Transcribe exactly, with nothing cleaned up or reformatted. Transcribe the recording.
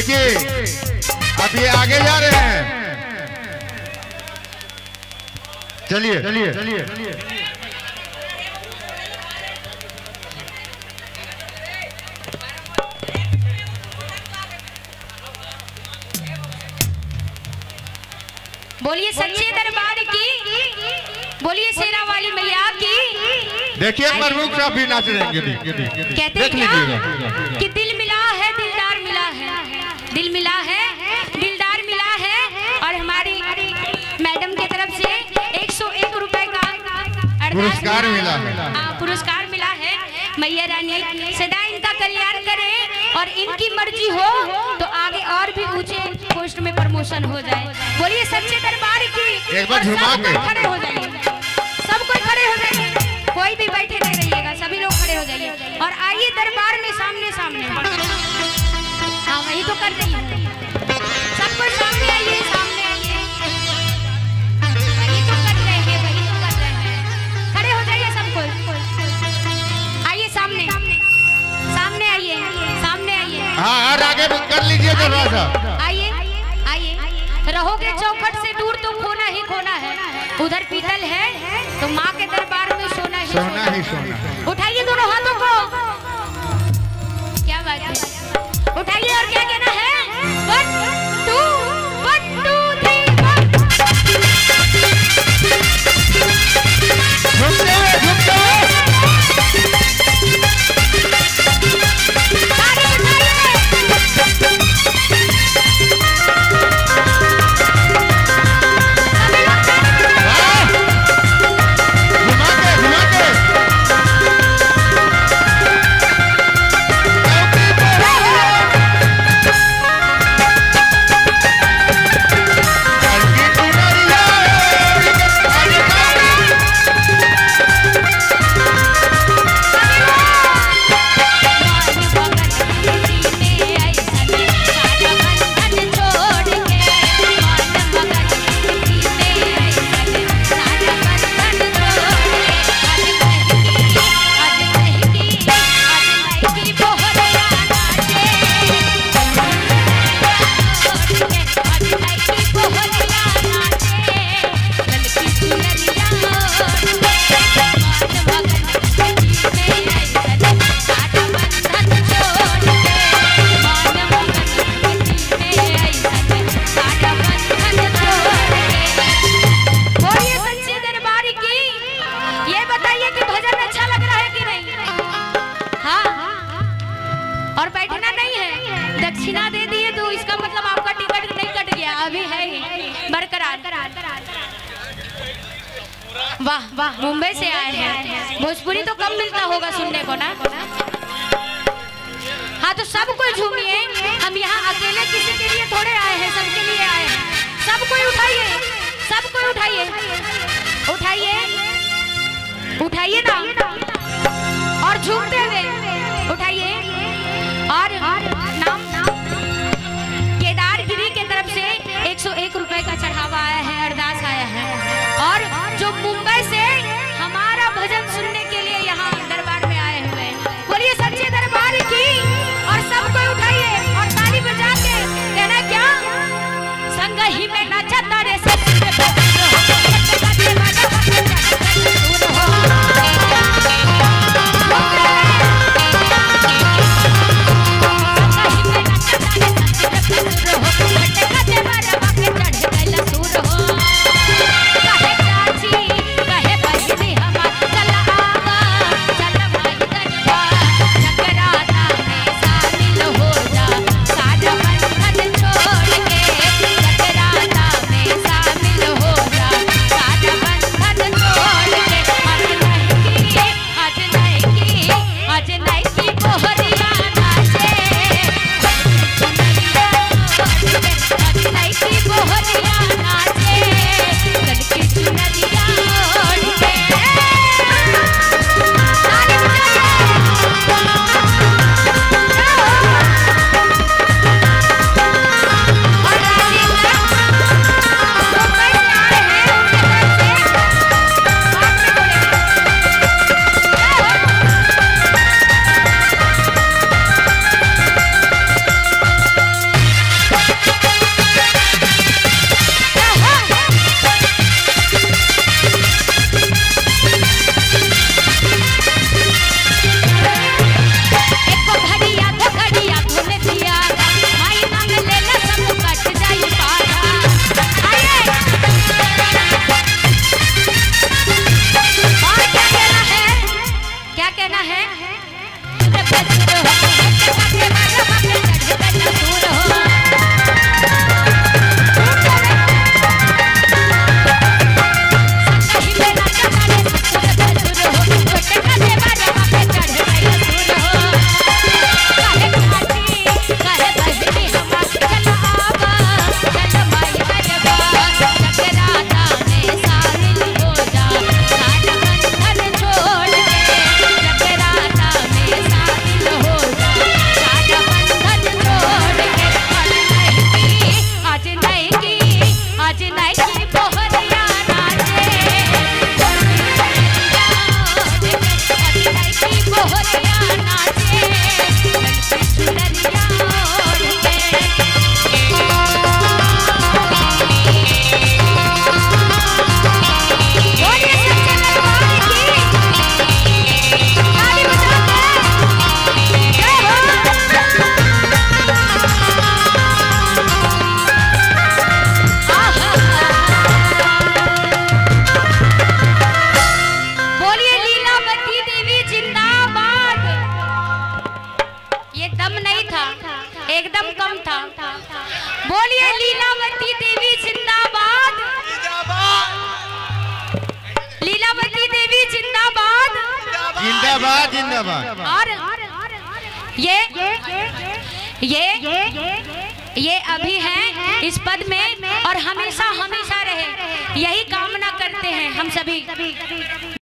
देखिए अब ये आगे जा रहे हैं। चलिए चलिए चलिए बोलिए सच्चे दरबार की, बोलिए शेरा वाली मैया की। देखिए प्रमुख साहब भी नाच रहे हैं। कहते हैं क्या कि दिल मिला है दिलदार मिला है, दिल मिला है दिलदार मिला है। और हमारी मैडम की तरफ से एक सौ एक रुपए का पुरस्कार मिला है। हाँ पुरस्कार मिला है। मैया रानी सदा इनका कल्याण करे और इनकी मर्जी हो तो आगे और भी ऊंचे पोस्ट में प्रमोशन हो जाए। बोलिए सच्चे दरबार की। एक बार झुमा के खड़े हो जाइए, सब कोई खड़े हो जाइए, कोई भी बैठे नहीं रहिएगा, सभी लोग खड़े हो जाइए और आइए दरबार में सामने सामने। हाँ वही तो कर रही है, सब कोई सामने आइए, सामने आइए, वही तो कर रहे हैं, वही तो कर रहे हैं। खड़े हो जाइए सब कोई, आइए सामने सामने आइए, सामने आइए। हाँ और आगे कर लीजिए थोड़ा सा। आइए आइए, रहोगे चौखट से दूर तो खोना ही खोना है। उधर पीतल है तो माँ के दरबार में सोना ही सोना ही सोना। उठाइए दोनों हाथों को, क्या बात है, उठाइए और क्या कहना है। One two one two three one. झुकते हुए झुकते हुए वाह वाह, मुंबई से आए हैं। भोजपुरी तो कम मिलता होगा सुनने को ना। हाँ तो सब कोई झूमिए, हम यहाँ अकेले किसी के लिए थोड़े आए हैं, सबके लिए आए हैं। सब कोई उठाइए, सब कोई उठाइए, उठाइए उठाइए ना और झूमते हुए उठाइए। और नाम केदार गिरी के तरफ से एक सौ एक रुपए का चढ़ावा आया है, अरदास आया है। और जो मुंबई से हमारा भजन सुनने के लिए यहाँ दरबार में आए हुए हैं, बोलिए सच्चे दरबार की। और सब कोई उठाइए और ताली बजा के कहना क्या, संग ही में नाचा तारे सब हो एकदम कम था। बोलिए लीलावती देवी जिंदाबाद, लीलावती देवी जिंदाबाद, जिंदाबाद जिंदाबाद। और ये ये ये अभी हैं इस पद में और हमेशा हमेशा रहे, यही कामना करते हैं हम सभी।